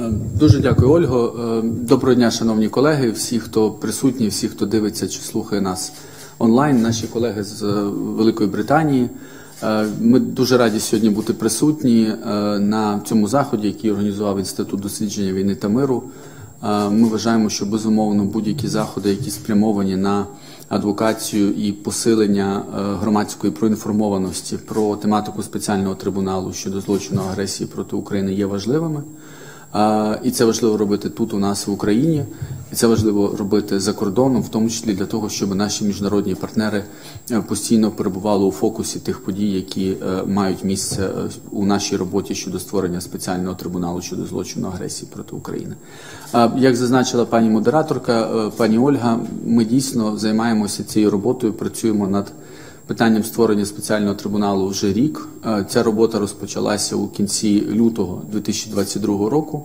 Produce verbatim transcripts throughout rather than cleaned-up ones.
Дуже дякую, Ольго. Доброго дня, шановні колеги, всі, хто присутні, всі, хто дивиться чи слухає нас онлайн, наші колеги з Великої Британії. Ми дуже раді сьогодні бути присутні на цьому заході, який організував Інститут дослідження війни та миру. Ми вважаємо, що, безумовно, будь-які заходи, які спрямовані на адвокацію і посилення громадської проінформованості про тематику спеціального трибуналу щодо злочину агресії проти України, є важливими. І це важливо робити тут у нас в Україні, і це важливо робити за кордоном, в тому числі для того, щоб наші міжнародні партнери постійно перебували у фокусі тих подій, які мають місце у нашій роботі щодо створення спеціального трибуналу щодо злочину агресії проти України. Як зазначила пані модераторка, пані Ольга, ми дійсно займаємося цією роботою, працюємо над питанням створення спеціального трибуналу вже рік. Ця робота розпочалася у кінці лютого дві тисячі двадцять другого року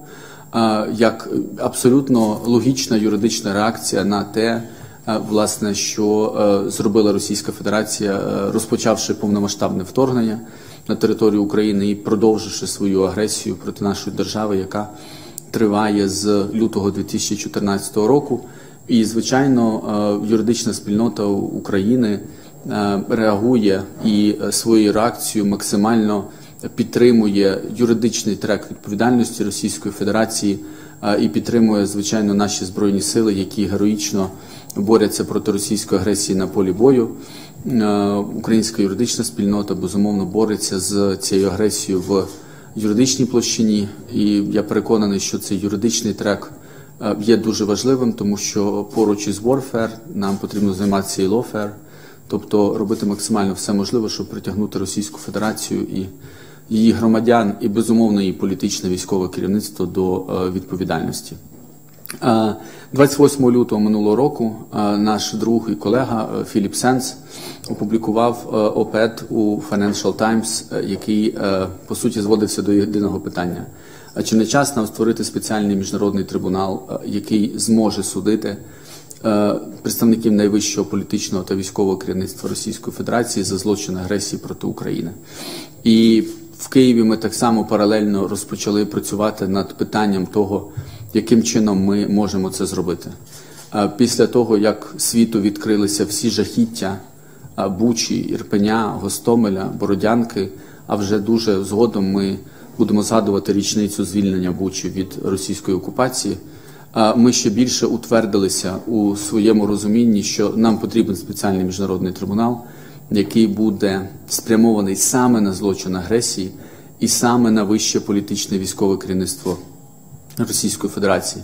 як абсолютно логічна юридична реакція на те, власне, що зробила Російська Федерація, розпочавши повномасштабне вторгнення на територію України і продовживши свою агресію проти нашої держави, яка триває з лютого дві тисячі чотирнадцятого року. І, звичайно, юридична спільнота України реагує і свою реакцію максимально підтримує юридичний трек відповідальності Російської Федерації і підтримує, звичайно, наші Збройні сили, які героїчно борються проти російської агресії на полі бою. Українська юридична спільнота, безумовно, бореться з цією агресією в юридичній площині, і я переконаний, що цей юридичний трек є дуже важливим, тому що поруч із warfare нам потрібно займатися і lawfare, тобто робити максимально все можливе, щоб притягнути Російську Федерацію і її громадян, і, безумовно, її політичне військове керівництво до відповідальності. двадцять восьмого лютого минулого року наш друг і колега Філіп Сенс опублікував опед у Financial Times, який, по суті, зводився до єдиного питання. Чи не час нам створити спеціальний міжнародний трибунал, який зможе судити представників найвищого політичного та військового керівництва Російської Федерації за злочин агресії проти України? І в Києві ми так само паралельно розпочали працювати над питанням того, яким чином ми можемо це зробити. Після того, як світу відкрилися всі жахіття Бучі, Ірпеня, Гостомеля, Бородянки, а вже дуже згодом ми будемо згадувати річницю звільнення Бучі від російської окупації, ми ще більше утвердилися у своєму розумінні, що нам потрібен спеціальний міжнародний трибунал, який буде спрямований саме на злочин агресії і саме на вище політичне військове керівництво Російської Федерації.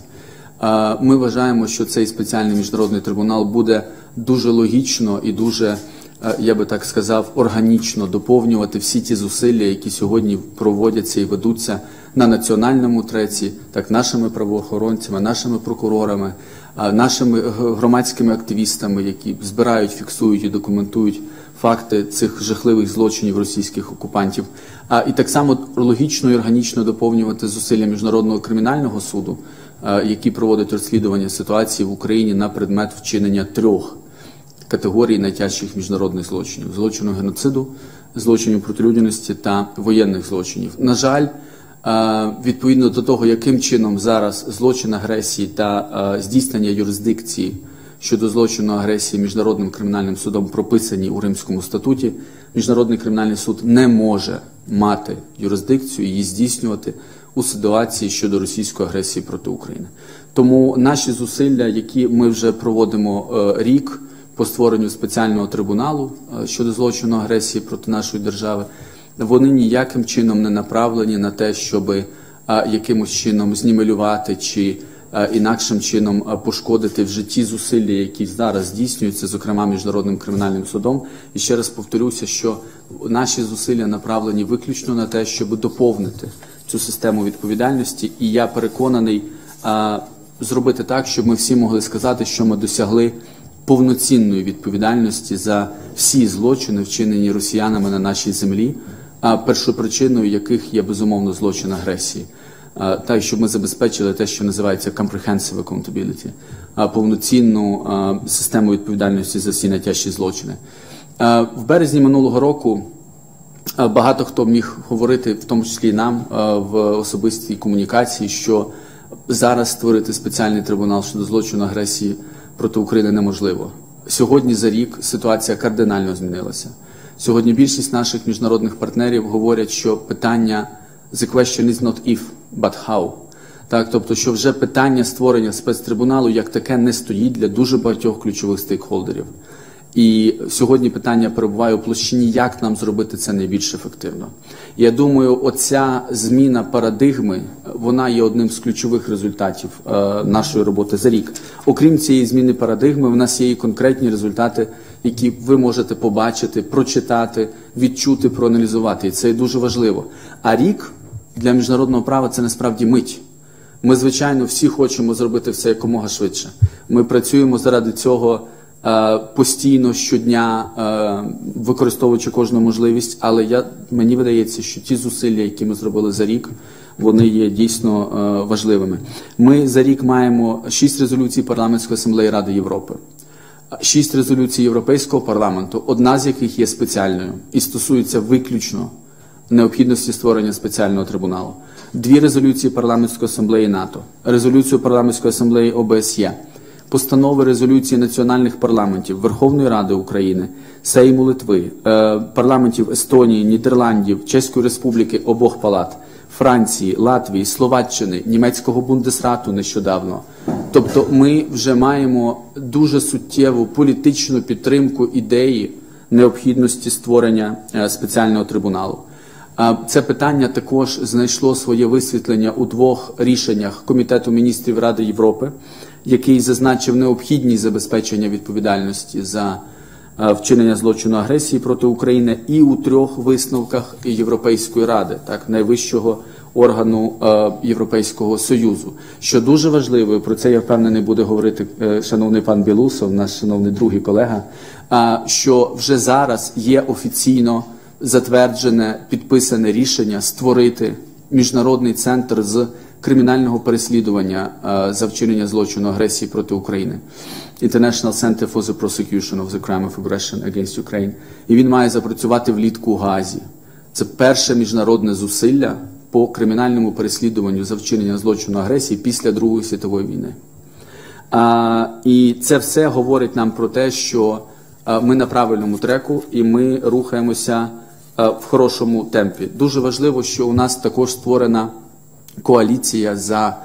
Ми вважаємо, що цей спеціальний міжнародний трибунал буде дуже логічно і дуже, я би так сказав, органічно доповнювати всі ті зусилля, які сьогодні проводяться і ведуться на національному треці, так нашими правоохоронцями, нашими прокурорами, нашими громадськими активістами, які збирають, фіксують і документують факти цих жахливих злочинів російських окупантів. І так само логічно і органічно доповнювати зусилля Міжнародного кримінального суду, який проводить розслідування ситуації в Україні на предмет вчинення трьох категорій найтяжчих міжнародних злочинів: злочину геноциду, злочинів проти людяності та воєнних злочинів. На жаль, відповідно до того, яким чином зараз злочин агресії та здійснення юрисдикції щодо злочину агресії Міжнародним кримінальним судом прописані у Римському статуті, Міжнародний кримінальний суд не може мати юрисдикцію і її здійснювати у ситуації щодо російської агресії проти України. Тому наші зусилля, які ми вже проводимо рік по створенню спеціального трибуналу щодо злочину агресії проти нашої держави, вони ніяким чином не направлені на те, щоб якимось чином знімелювати чи інакшим чином пошкодити в житті зусилля, які зараз здійснюються, зокрема Міжнародним кримінальним судом. І ще раз повторюся, що наші зусилля направлені виключно на те, щоб доповнити цю систему відповідальності. І я переконаний зробити так, щоб ми всі могли сказати, що ми досягли повноцінної відповідальності за всі злочини, вчинені росіянами на нашій землі, першопричиною яких є, безумовно, злочин агресії. Так, щоб ми забезпечили те, що називається comprehensive accountability, повноцінну систему відповідальності за всі найтяжчі злочини. В березні минулого року Багато хто міг говорити, в тому числі і нам, в особистій комунікації, що зараз створити спеціальний трибунал щодо злочину агресії проти України неможливо. Сьогодні за рік ситуація кардинально змінилася. Сьогодні більшість наших міжнародних партнерів говорять, що питання «the question is not if, but how». Так, тобто, що вже питання створення спецтрибуналу як таке не стоїть для дуже багатьох ключових стейкхолдерів. І сьогодні питання перебуває у площині, як нам зробити це найбільш ефективно. Я думаю, оця зміна парадигми, вона є одним з ключових результатів е, нашої роботи за рік. Окрім цієї зміни парадигми, в нас є і конкретні результати, які ви можете побачити, прочитати, відчути, проаналізувати. І це є дуже важливо. А рік для міжнародного права – це насправді мить. Ми, звичайно, всі хочемо зробити все якомога швидше. Ми працюємо заради цього постійно, щодня, використовуючи кожну можливість, але я, мені видається, що ті зусилля, які ми зробили за рік, вони є дійсно важливими. Ми за рік маємо шість резолюцій Парламентської асамблеї Ради Європи, шість резолюцій Європейського парламенту, одна з яких є спеціальною і стосується виключно необхідності створення спеціального трибуналу. Дві резолюції Парламентської асамблеї НАТО, резолюцію Парламентської асамблеї О Б С Є, постанови резолюції національних парламентів Верховної Ради України, Сейму Литви, парламентів Естонії, Нідерландів, Чеської Республіки, обох палат, Франції, Латвії, Словаччини, німецького Бундесрату нещодавно. Тобто ми вже маємо дуже суттєву політичну підтримку ідеї необхідності створення спеціального трибуналу. Це питання також знайшло своє висвітлення у двох рішеннях Комітету міністрів Ради Європи, який зазначив необхідність забезпечення відповідальності за вчинення злочину агресії проти України, і у трьох висновках Європейської Ради, так, найвищого органу Європейського Союзу. Що дуже важливо, про це, я впевнений, буде говорити шановний пан Білусов, наш шановний друг і колега, що вже зараз є офіційно затверджене, підписане рішення створити міжнародний центр з кримінального переслідування за вчинення злочину агресії проти України. International Center for the Prosecution of the Crime of Aggression against Ukraine. І він має запрацювати влітку у Гаазі. Це перше міжнародне зусилля по кримінальному переслідуванню за вчинення злочину агресії після Другої світової війни. А, і це все говорить нам про те, що а, ми на правильному треку і ми рухаємося а, в хорошому темпі. Дуже важливо, що у нас також створена коаліція за,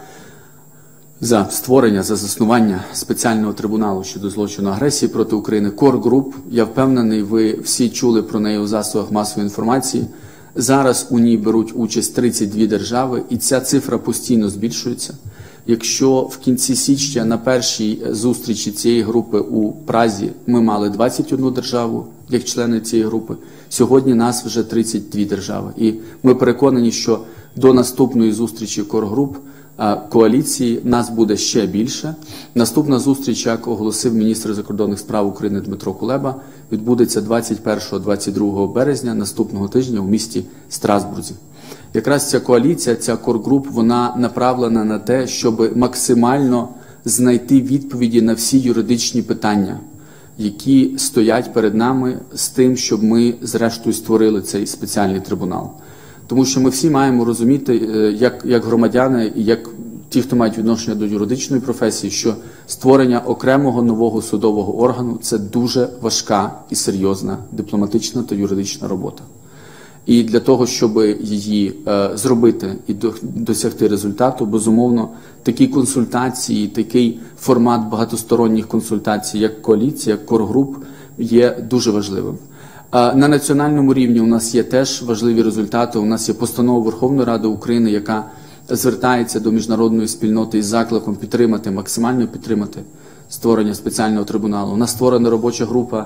за створення, за заснування спеціального трибуналу щодо злочину агресії проти України. Core Group, я впевнений, ви всі чули про неї у засобах масової інформації. Зараз у ній беруть участь тридцять дві держави, і ця цифра постійно збільшується. Якщо в кінці січня на першій зустрічі цієї групи у Празі ми мали двадцять одну державу як члени цієї групи, сьогодні нас вже тридцять дві держави. І ми переконані, що до наступної зустрічі Core Group коаліції нас буде ще більше. Наступна зустріч, як оголосив міністр закордонних справ України Дмитро Кулеба, відбудеться двадцять першого - двадцять другого березня наступного тижня у місті Страсбурзі. Якраз ця коаліція, ця Core Group, вона направлена на те, щоб максимально знайти відповіді на всі юридичні питання, які стоять перед нами з тим, щоб ми зрештою створили цей спеціальний трибунал. Тому що ми всі маємо розуміти, як, як громадяни і як ті, хто мають відношення до юридичної професії, що створення окремого нового судового органу – це дуже важка і серйозна дипломатична та юридична робота. І для того, щоб її е, зробити і до, досягти результату, безумовно, такі консультації, такий формат багатосторонніх консультацій, як коаліція, як Core Group, є дуже важливим. Е, на національному рівні у нас є теж важливі результати. У нас є постанова Верховної Ради України, яка звертається до міжнародної спільноти із закликом підтримати, максимально підтримати створення спеціального трибуналу. У нас створена робоча група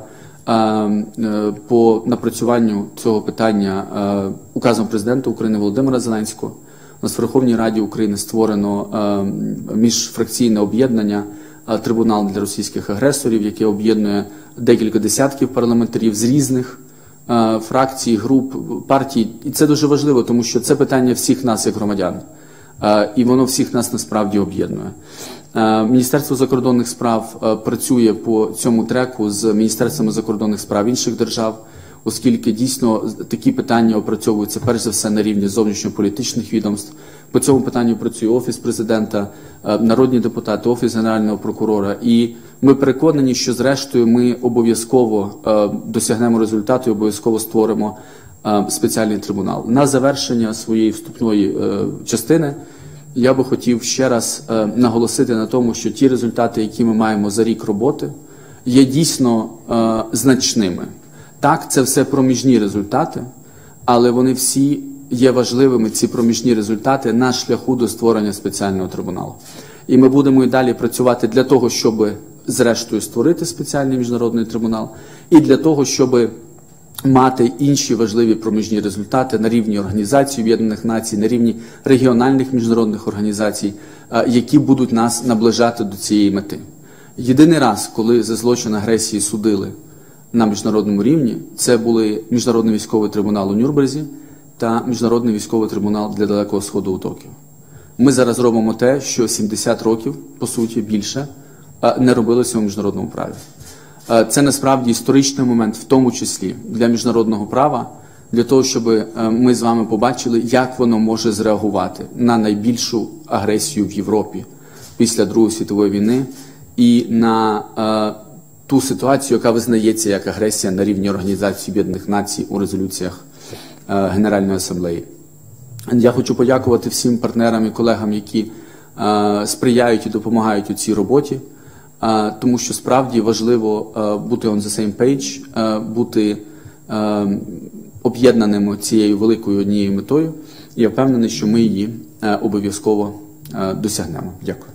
по напрацюванню цього питання указом президента України Володимира Зеленського. У нас в Верховній Раді України створено міжфракційне об'єднання «Трибунал для російських агресорів», яке об'єднує декілька десятків парламентарів з різних фракцій, груп, партій. І це дуже важливо, тому що це питання всіх нас як громадян. І воно всіх нас насправді об'єднує. Міністерство закордонних справ працює по цьому треку з міністерствами закордонних справ інших держав. оскільки дійсно такі питання опрацьовуються перш за все на рівні зовнішньополітичних відомств. По цьому питанню працює Офіс президента, народні депутати, Офіс Генерального прокурора. І ми переконані, що зрештою ми обов'язково досягнемо результату і обов'язково створимо спеціальний трибунал. На завершення своєї вступної частини я би хотів ще раз наголосити на тому, що ті результати, які ми маємо за рік роботи, є дійсно значними. Так, це все проміжні результати, але вони всі є важливими, ці проміжні результати, на шляху до створення спеціального трибуналу. І ми будемо і далі працювати для того, щоб зрештою створити спеціальний міжнародний трибунал, і для того, щоб мати інші важливі проміжні результати на рівні Організації Об'єднаних Націй, на рівні регіональних міжнародних організацій, які будуть нас наближати до цієї мети. Єдиний раз, коли за злочин агресії судили на міжнародному рівні, це були Міжнародний військовий трибунал у Нюрнберзі та Міжнародний військовий трибунал для Далекого Сходу у Токіо. Ми зараз робимо те, що сімдесят років, по суті, більше, не робилося у міжнародному праві. Це насправді історичний момент, в тому числі для міжнародного права, для того, щоб ми з вами побачили, як воно може зреагувати на найбільшу агресію в Європі після Другої світової війни і на е, ту ситуацію, яка визнається як агресія на рівні Організації Об'єднаних Націй у резолюціях е, Генеральної асамблеї. Я хочу подякувати всім партнерам і колегам, які е, сприяють і допомагають у цій роботі, е, тому що справді важливо е, бути on the same page, е, бути е, об'єднаними цією великою однією метою. І я впевнений, що ми її е, обов'язково е, досягнемо. Дякую.